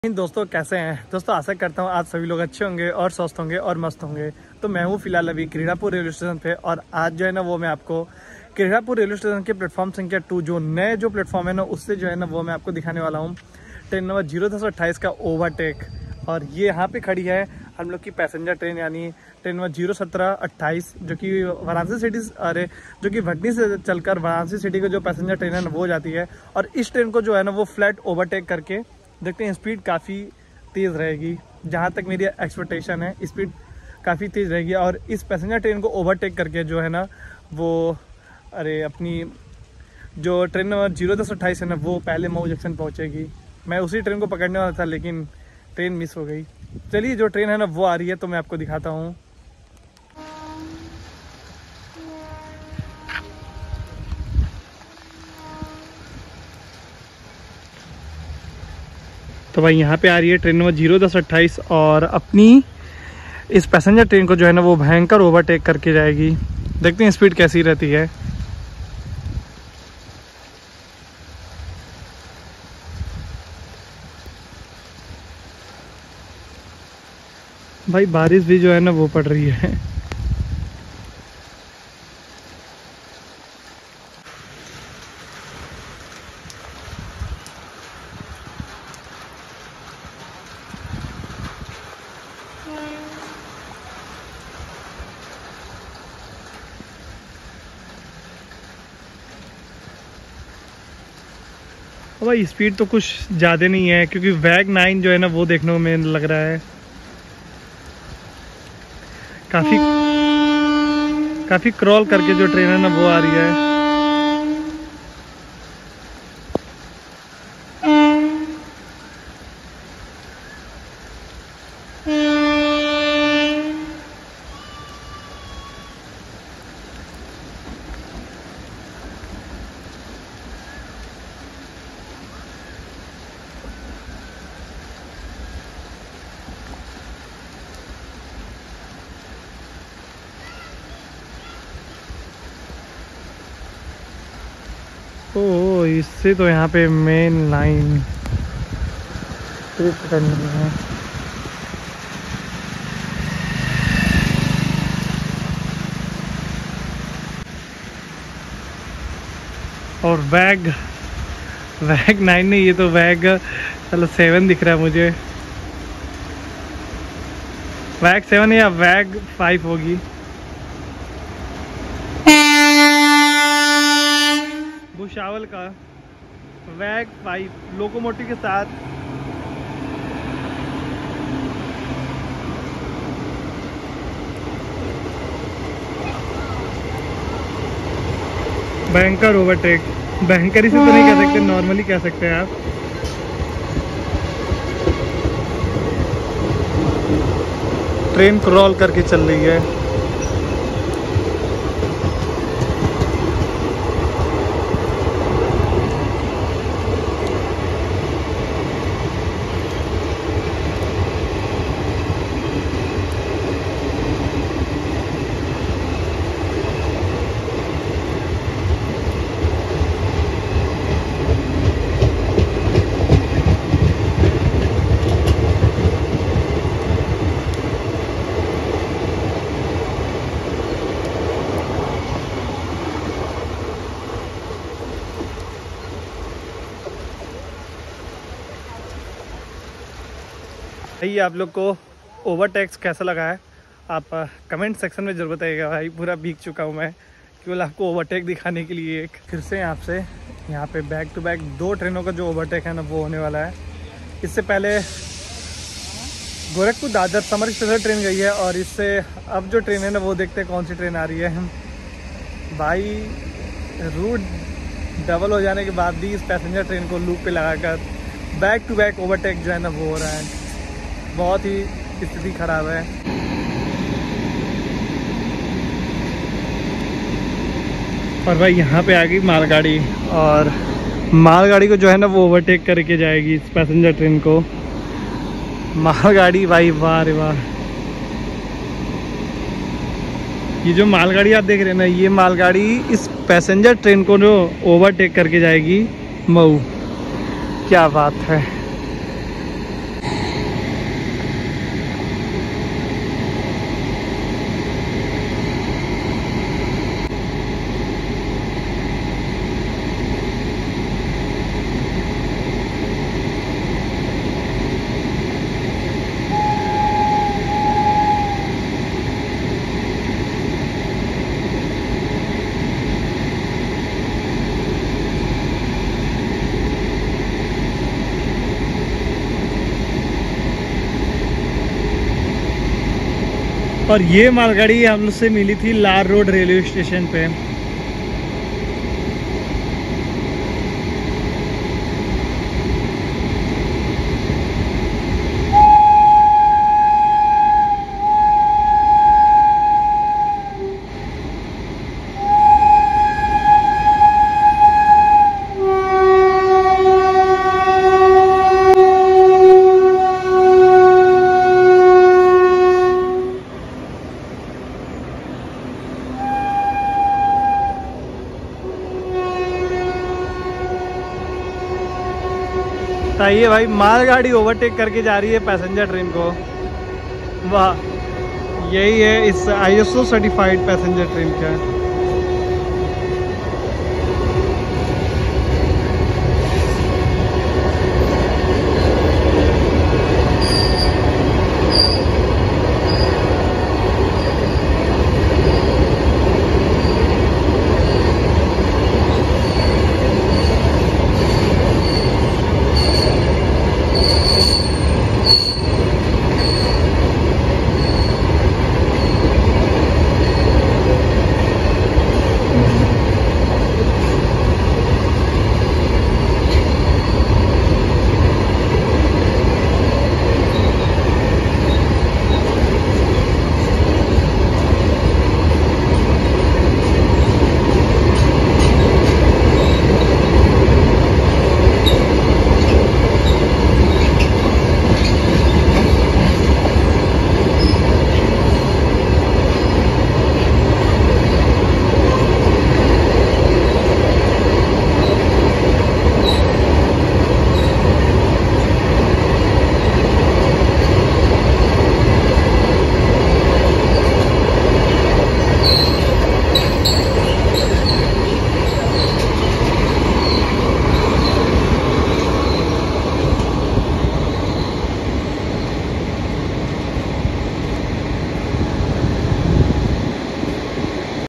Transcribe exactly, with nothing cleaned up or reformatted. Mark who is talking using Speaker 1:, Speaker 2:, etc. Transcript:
Speaker 1: दोस्तों कैसे हैं दोस्तों, आशा करता हूँ आज सभी लोग अच्छे होंगे और स्वस्थ होंगे और मस्त होंगे। तो मैं हूँ फिलहाल अभी क्रीड़ापुर रेलवे स्टेशन पे, और आज जो है ना वो मैं आपको क्रीड़ापुर रेलवे स्टेशन के प्लेटफॉर्म संख्या टू, जो नए जो प्लेटफॉर्म है ना, उससे जो है ना वो मैं आपको दिखाने वाला हूँ ट्रेन नंबर जीरो दस अट्ठाईस का ओवरटेक। और ये यहाँ पे खड़ी है हम लोग की पैसेंजर ट्रेन, यानी ट्रेन नंबर जीरो सत्रह अट्ठाईस, जो कि वाराणसी सिटी अरे जो कि भटनी से चलकर वाराणसी सिटी का जो पैसेंजर ट्रेन है ना वो जाती है। और इस ट्रेन को जो है ना वो फ्लैट ओवरटेक करके देखते हैं, स्पीड काफ़ी तेज़ रहेगी। जहाँ तक मेरी एक्सपेक्टेशन है स्पीड काफ़ी तेज़ रहेगी। और इस पैसेंजर ट्रेन को ओवरटेक करके जो है ना वो अरे अपनी जो ट्रेन नंबर जीरो दस अट्ठाईस है ना वो पहले मऊ जंक्शन पहुँचेगी। मैं उसी ट्रेन को पकड़ने वाला था लेकिन ट्रेन मिस हो गई। चलिए जो ट्रेन है ना वो आ रही है तो मैं आपको दिखाता हूँ। तो भाई यहाँ पे आ रही है ट्रेन नंबर जीरो दस अट्ठाईस, और अपनी इस पैसेंजर ट्रेन को जो है ना वो भयंकर ओवरटेक करके जाएगी। देखते हैं स्पीड कैसी रहती है। भाई बारिश भी जो है ना वो पड़ रही है। भाई स्पीड तो कुछ ज़्यादा नहीं है, क्योंकि वैग नाइन जो है ना वो देखने में लग रहा है काफ़ी काफ़ी क्रॉल करके जो ट्रेन है ना वो आ रही है। ओ इससे तो यहाँ पे मेन लाइन ट्रिप करनी है। और वैग वैग नाइन नहीं, ये तो वैग चलो सेवन दिख रहा है मुझे। वैग सेवन या वैग फाइव होगी। भुसावल का वैग फाइव लोकोमोटिव के साथ। भयंकर ओवरटेक, भयंकर इसे तो नहीं कह सकते, नॉर्मली कह सकते हैं आप। ट्रेन क्रॉल करके चल रही है। भाई आप लोग को ओवरटेक्स कैसा लगा है आप कमेंट सेक्शन में जरूर बताइएगा। भाई पूरा भीग चुका हूँ मैं केवल आपको ओवरटेक दिखाने के लिए। एक फिर से आपसे यहाँ पे बैक टू बैक दो ट्रेनों का जो ओवरटेक है ना वो होने वाला है। इससे पहले Gorakhpur Dadar summer special train गई है, और इससे अब जो ट्रेन है ना वो देखते हैं कौन सी ट्रेन आ रही है। भाई रूट डबल हो जाने के बाद भी इस पैसेंजर ट्रेन को लूप पे लगाकर बैक टू बैक ओवरटेक जो है ना वो हो रहा है। बहुत ही स्थिति खराब है। और भाई यहाँ पे आ गई मालगाड़ी, और मालगाड़ी को जो है ना वो ओवरटेक करके जाएगी इस पैसेंजर ट्रेन को। मालगाड़ी भाई वाह रे वाह। ये जो मालगाड़ी आप देख रहे हैं ना, ये मालगाड़ी इस पैसेंजर ट्रेन को जो ओवरटेक करके जाएगी मऊ। क्या बात है। और ये मालगाड़ी हम लोग से मिली थी लार रोड रेलवे स्टेशन पे। ये भाई मालगाड़ी ओवरटेक करके जा रही है पैसेंजर ट्रेन को। वाह, यही है इस I S O certified passenger train का।